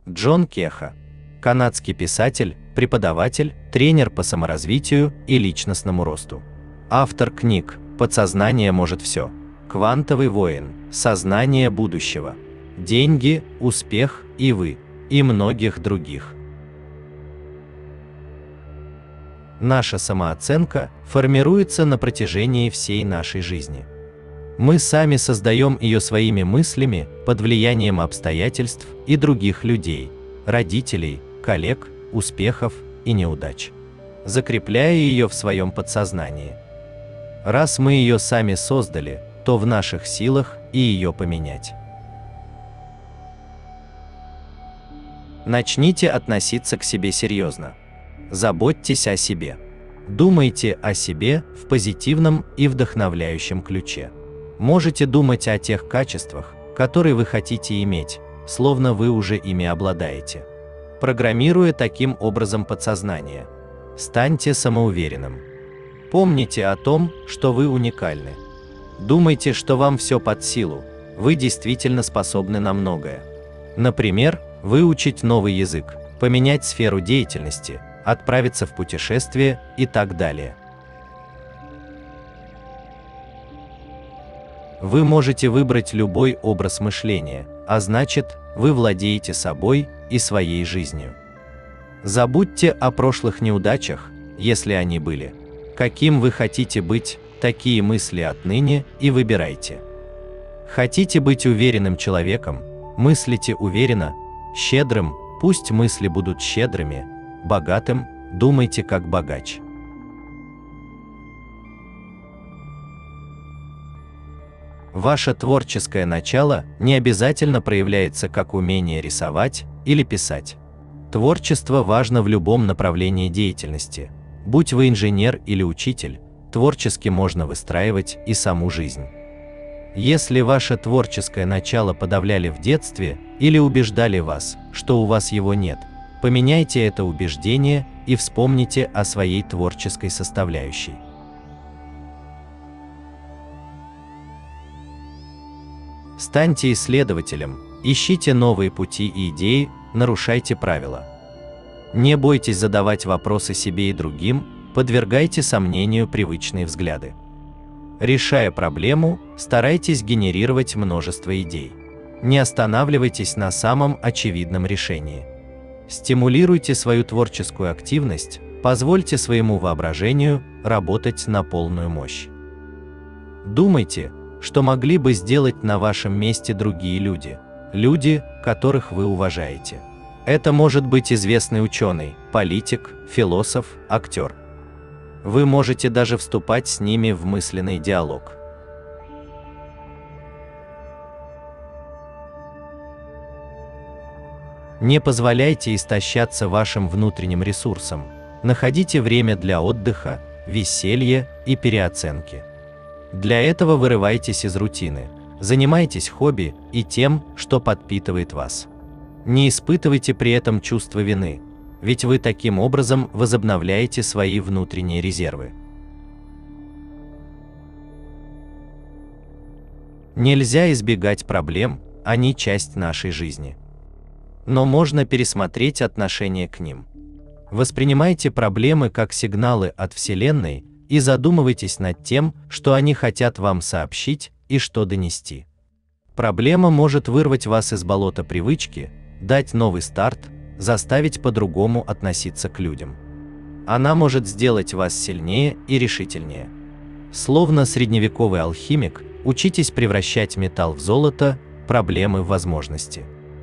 Джон Кеха. Канадский писатель, преподаватель, тренер по саморазвитию и личностному росту. Автор книг «Подсознание может все», «Квантовый воин», «Сознание будущего», «Деньги», «Успех» и «Вы» и многих других. Наша самооценка формируется на протяжении всей нашей жизни. Мы сами создаем ее своими мыслями под влиянием обстоятельств и других людей, родителей, коллег, успехов и неудач, закрепляя ее в своем подсознании. Раз мы ее сами создали, то в наших силах и ее поменять. Начните относиться к себе серьезно. Заботьтесь о себе. Думайте о себе в позитивном и вдохновляющем ключе. Можете думать о тех качествах, которые вы хотите иметь, словно вы уже ими обладаете, программируя таким образом подсознание. Станьте самоуверенным. Помните о том, что вы уникальны. Думайте, что вам все под силу, вы действительно способны на многое. Например, выучить новый язык, поменять сферу деятельности, отправиться в путешествие и так далее. Вы можете выбрать любой образ мышления, а значит, вы владеете собой и своей жизнью. Забудьте о прошлых неудачах, если они были. Каким вы хотите быть, такие мысли отныне и выбирайте. Хотите быть уверенным человеком, мыслите уверенно, щедрым, пусть мысли будут щедрыми, богатым, думайте как богач. Ваше творческое начало не обязательно проявляется как умение рисовать или писать. Творчество важно в любом направлении деятельности. Будь вы инженер или учитель, творчески можно выстраивать и саму жизнь. Если ваше творческое начало подавляли в детстве или убеждали вас, что у вас его нет, поменяйте это убеждение и вспомните о своей творческой составляющей. Станьте исследователем, ищите новые пути и идеи, нарушайте правила. Не бойтесь задавать вопросы себе и другим, подвергайте сомнению привычные взгляды. Решая проблему, старайтесь генерировать множество идей. Не останавливайтесь на самом очевидном решении. Стимулируйте свою творческую активность, позвольте своему воображению работать на полную мощь. Думайте, что могли бы сделать на вашем месте другие люди, люди, которых вы уважаете. Это может быть известный ученый, политик, философ, актер. Вы можете даже вступать с ними в мысленный диалог. Не позволяйте истощаться вашим внутренним ресурсом. Находите время для отдыха, веселья и переоценки. Для этого вырывайтесь из рутины, занимайтесь хобби и тем, что подпитывает вас. Не испытывайте при этом чувство вины, ведь вы таким образом возобновляете свои внутренние резервы. Нельзя избегать проблем, они часть нашей жизни. Но можно пересмотреть отношение к ним. Воспринимайте проблемы как сигналы от Вселенной и задумывайтесь над тем, что они хотят вам сообщить и что донести. Проблема может вырвать вас из болота привычки, дать новый старт, заставить по-другому относиться к людям. Она может сделать вас сильнее и решительнее. Словно средневековый алхимик, учитесь превращать металл в золото, проблемы в возможности.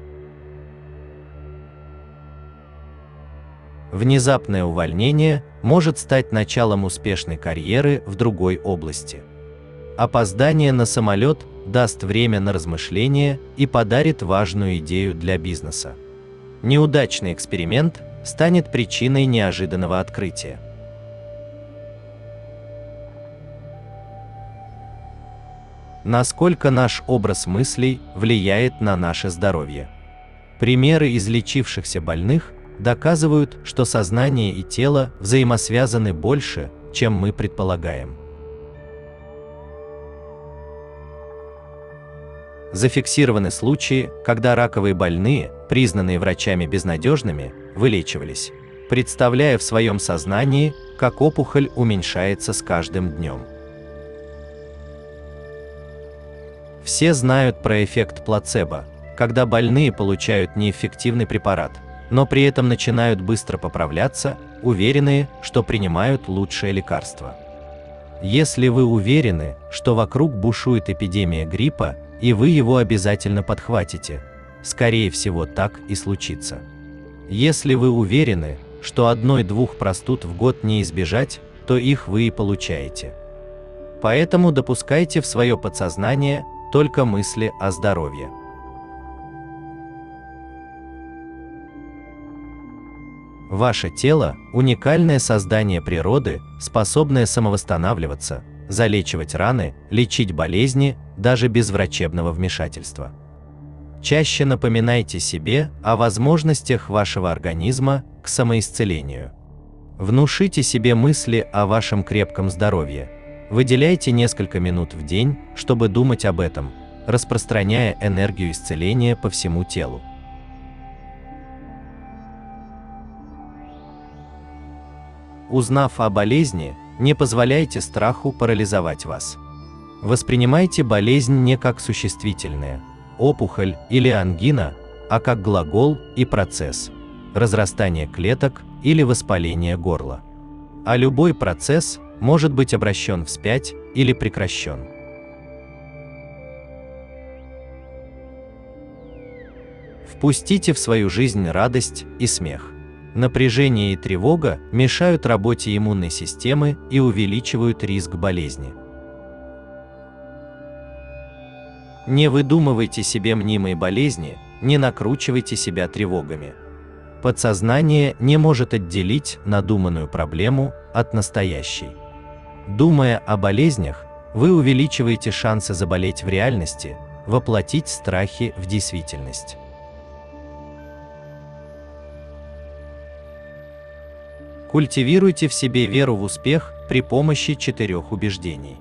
Внезапное увольнение может стать началом успешной карьеры в другой области. Опоздание на самолет даст время на размышление и подарит важную идею для бизнеса. Неудачный эксперимент станет причиной неожиданного открытия. Насколько наш образ мыслей влияет на наше здоровье? Примеры излечившихся больных доказывают, что сознание и тело взаимосвязаны больше, чем мы предполагаем. Зафиксированы случаи, когда раковые больные, признанные врачами безнадежными, вылечивались, представляя в своем сознании, как опухоль уменьшается с каждым днем. Все знают про эффект плацебо, когда больные получают неэффективный препарат, но при этом начинают быстро поправляться, уверенные, что принимают лучшее лекарство. Если вы уверены, что вокруг бушует эпидемия гриппа, и вы его обязательно подхватите, скорее всего, так и случится. Если вы уверены, что 1-2 простуд в год не избежать, то их вы и получаете. Поэтому допускайте в свое подсознание только мысли о здоровье. Ваше тело – уникальное создание природы, способное самовосстанавливаться, залечивать раны, лечить болезни, даже без врачебного вмешательства. Чаще напоминайте себе о возможностях вашего организма к самоисцелению. Внушите себе мысли о вашем крепком здоровье. Выделяйте несколько минут в день, чтобы думать об этом, распространяя энергию исцеления по всему телу. Узнав о болезни, не позволяйте страху парализовать вас. Воспринимайте болезнь не как существительное, опухоль или ангина, а как глагол и процесс, разрастание клеток или воспаление горла. А любой процесс может быть обращен вспять или прекращен. Впустите в свою жизнь радость и смех. Напряжение и тревога мешают работе иммунной системы и увеличивают риск болезни. Не выдумывайте себе мнимые болезни, не накручивайте себя тревогами. Подсознание не может отделить надуманную проблему от настоящей. Думая о болезнях, вы увеличиваете шансы заболеть в реальности, воплотить страхи в действительность. Культивируйте в себе веру в успех при помощи 4 убеждений.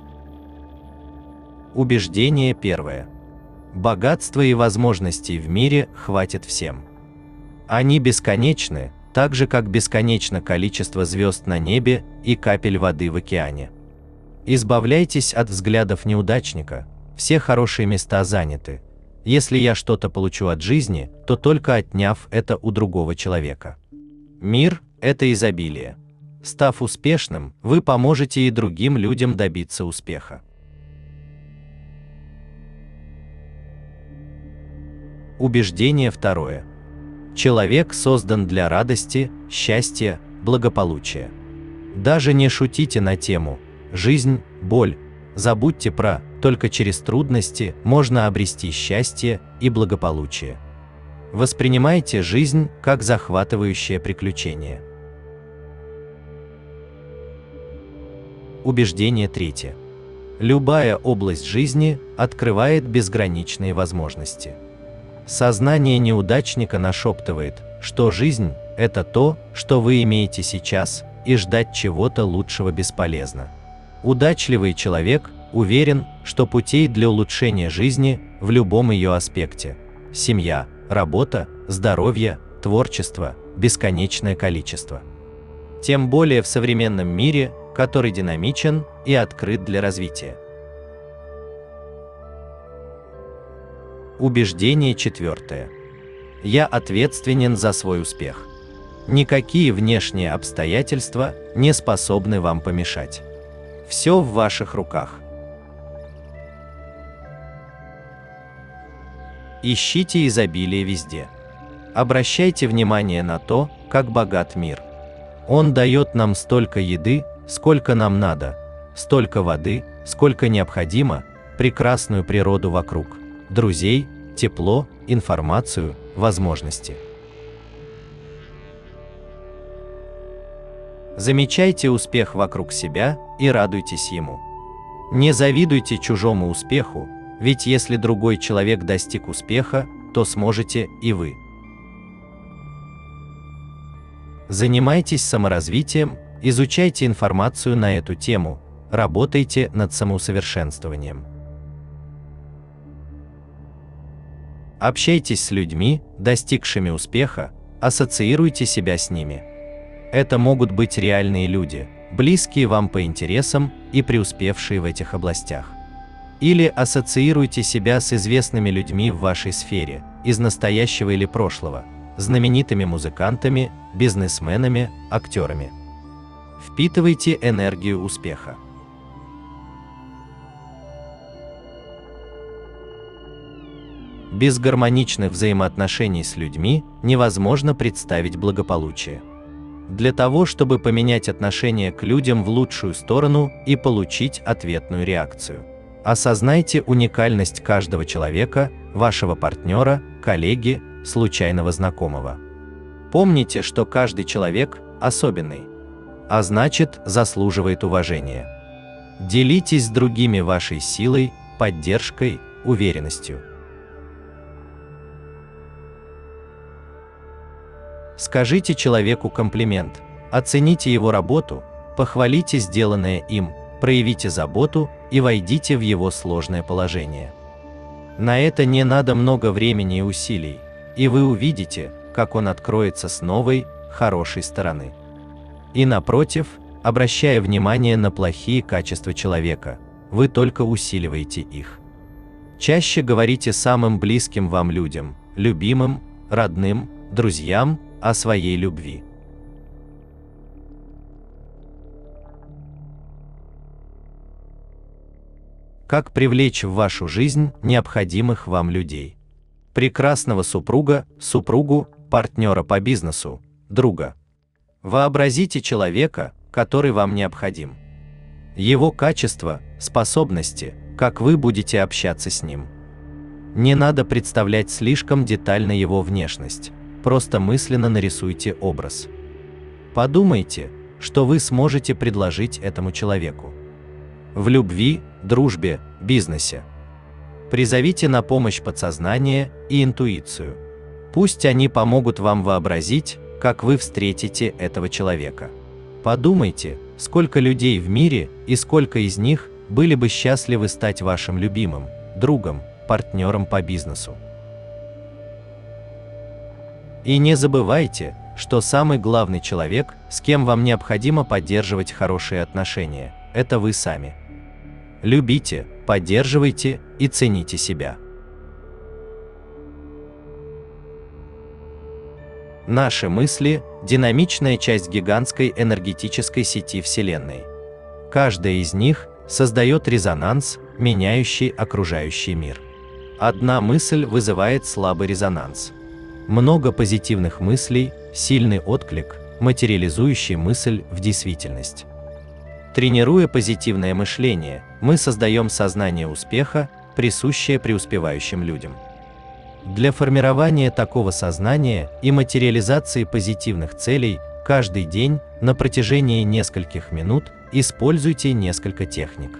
Убеждение первое. Богатства и возможностей в мире хватит всем. Они бесконечны, так же как бесконечно количество звезд на небе и капель воды в океане. Избавляйтесь от взглядов неудачника, все хорошие места заняты. Если я что-то получу от жизни, то только отняв это у другого человека. Мир – это изобилие. Став успешным, вы поможете и другим людям добиться успеха. Убеждение второе. Человек создан для радости, счастья, благополучия. Даже не шутите на тему «жизнь, боль». Забудьте про «только через трудности можно обрести счастье и благополучие». Воспринимайте жизнь как захватывающее приключение. Убеждение третье. Любая область жизни открывает безграничные возможности. Сознание неудачника нашептывает, что жизнь – это то, что вы имеете сейчас, и ждать чего-то лучшего бесполезно. Удачливый человек уверен, что путей для улучшения жизни в любом ее аспекте – семья, работа, здоровье, творчество – бесконечное количество. Тем более в современном мире, который динамичен и открыт для развития. Убеждение четвертое. Я ответственен за свой успех. Никакие внешние обстоятельства не способны вам помешать. Все в ваших руках. Ищите изобилие везде. Обращайте внимание на то, как богат мир. Он дает нам столько еды, сколько нам надо, столько воды, сколько необходимо, прекрасную природу вокруг, друзей, тепло, информацию, возможности. Замечайте успех вокруг себя и радуйтесь ему. Не завидуйте чужому успеху, ведь если другой человек достиг успеха, то сможете и вы. Занимайтесь саморазвитием, изучайте информацию на эту тему, работайте над самоусовершенствованием. Общайтесь с людьми, достигшими успеха, ассоциируйте себя с ними. Это могут быть реальные люди, близкие вам по интересам и преуспевшие в этих областях. Или ассоциируйте себя с известными людьми в вашей сфере, из настоящего или прошлого, знаменитыми музыкантами, бизнесменами, актерами. Впитывайте энергию успеха. Без гармоничных взаимоотношений с людьми невозможно представить благополучие. Для того, чтобы поменять отношение к людям в лучшую сторону и получить ответную реакцию, осознайте уникальность каждого человека, вашего партнера, коллеги, случайного знакомого. Помните, что каждый человек особенный, а значит, заслуживает уважения. Делитесь с другими вашей силой, поддержкой, уверенностью. Скажите человеку комплимент, оцените его работу, похвалите сделанное им, проявите заботу и войдите в его сложное положение. На это не надо много времени и усилий, и вы увидите, как он откроется с новой, хорошей стороны. И напротив, обращая внимание на плохие качества человека, вы только усиливаете их. Чаще говорите самым близким вам людям, любимым, родным, друзьям, о своей любви. Как привлечь в вашу жизнь необходимых вам людей? Прекрасного супруга, супругу, партнера по бизнесу, друга. Вообразите человека, который вам необходим. Его качества, способности, как вы будете общаться с ним. Не надо представлять слишком детально его внешность. Просто мысленно нарисуйте образ. Подумайте, что вы сможете предложить этому человеку. В любви, дружбе, бизнесе. Призовите на помощь подсознание и интуицию. Пусть они помогут вам вообразить, как вы встретите этого человека. Подумайте, сколько людей в мире и сколько из них были бы счастливы стать вашим любимым, другом, партнером по бизнесу. И не забывайте, что самый главный человек, с кем вам необходимо поддерживать хорошие отношения, это вы сами. Любите, поддерживайте и цените себя. Наши мысли – динамичная часть гигантской энергетической сети Вселенной. Каждая из них создает резонанс, меняющий окружающий мир. Одна мысль вызывает слабый резонанс. Много позитивных мыслей, сильный отклик, материализующий мысль в действительность. Тренируя позитивное мышление, мы создаем сознание успеха, присущее преуспевающим людям. Для формирования такого сознания и материализации позитивных целей каждый день на протяжении нескольких минут используйте несколько техник.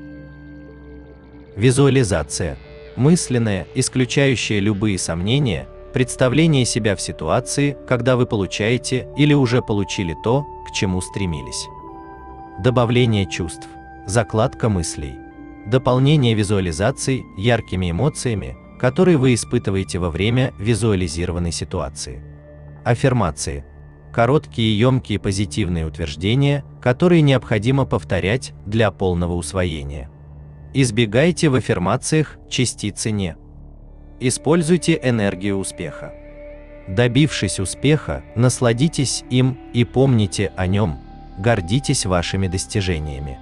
Визуализация. Мысленная, исключающая любые сомнения, представление себя в ситуации, когда вы получаете или уже получили то, к чему стремились. Добавление чувств. Закладка мыслей. Дополнение визуализаций яркими эмоциями, которые вы испытываете во время визуализированной ситуации. Аффирмации. Короткие и емкие позитивные утверждения, которые необходимо повторять для полного усвоения. Избегайте в аффирмациях частицы «не». Используйте энергию успеха. Добившись успеха, насладитесь им и помните о нем, гордитесь вашими достижениями.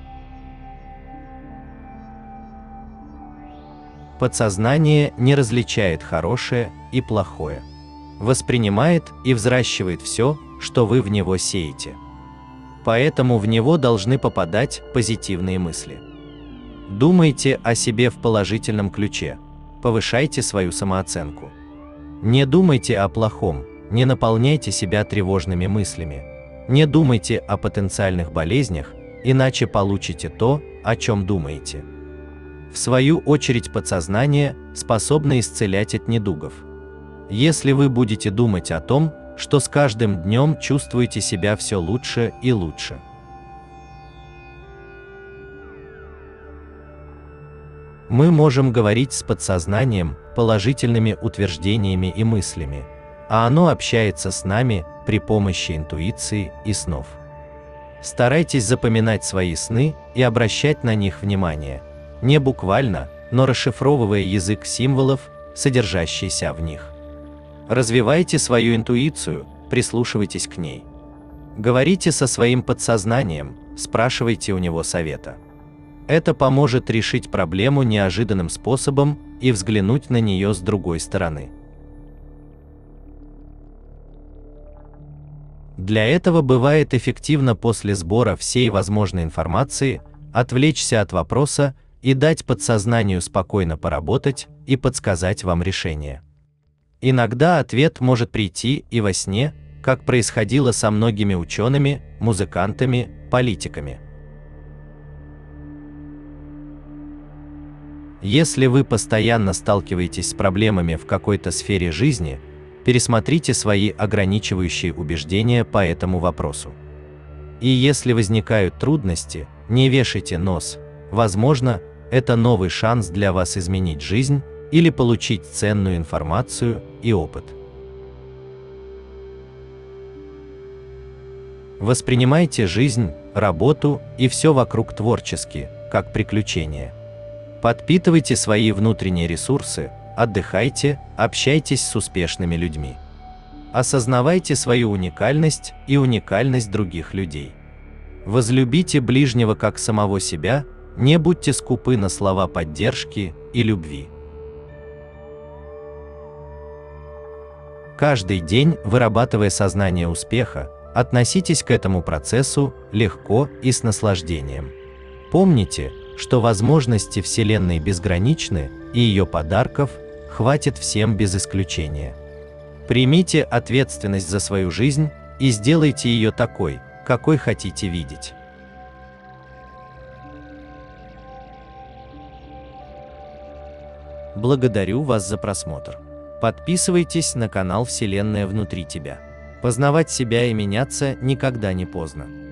Подсознание не различает хорошее и плохое. Воспринимает и взращивает все, что вы в него сеете. Поэтому в него должны попадать позитивные мысли. Думайте о себе в положительном ключе. Повышайте свою самооценку. Не думайте о плохом, не наполняйте себя тревожными мыслями. Не думайте о потенциальных болезнях, иначе получите то, о чем думаете. В свою очередь подсознание способно исцелять от недугов. Если вы будете думать о том, что с каждым днем чувствуете себя все лучше и лучше. Мы можем говорить с подсознанием положительными утверждениями и мыслями, а оно общается с нами при помощи интуиции и снов. Старайтесь запоминать свои сны и обращать на них внимание, не буквально, но расшифровывая язык символов, содержащийся в них. Развивайте свою интуицию, прислушивайтесь к ней. Говорите со своим подсознанием, спрашивайте у него совета. Это поможет решить проблему неожиданным способом и взглянуть на нее с другой стороны. Для этого бывает эффективно после сбора всей возможной информации отвлечься от вопроса и дать подсознанию спокойно поработать и подсказать вам решение. Иногда ответ может прийти и во сне, как происходило со многими учеными, музыкантами, политиками. Если вы постоянно сталкиваетесь с проблемами в какой-то сфере жизни, пересмотрите свои ограничивающие убеждения по этому вопросу. И если возникают трудности, не вешайте нос, возможно, это новый шанс для вас изменить жизнь или получить ценную информацию и опыт. Воспринимайте жизнь, работу и все вокруг творчески, как приключение. Подпитывайте свои внутренние ресурсы, отдыхайте, общайтесь с успешными людьми. Осознавайте свою уникальность и уникальность других людей. Возлюбите ближнего как самого себя, не будьте скупы на слова поддержки и любви. Каждый день, вырабатывая сознание успеха, относитесь к этому процессу легко и с наслаждением. Помните, что возможности Вселенной безграничны, и ее подарков хватит всем без исключения. Примите ответственность за свою жизнь и сделайте ее такой, какой хотите видеть. Благодарю вас за просмотр. Подписывайтесь на канал Вселенная внутри тебя. Познавать себя и меняться никогда не поздно.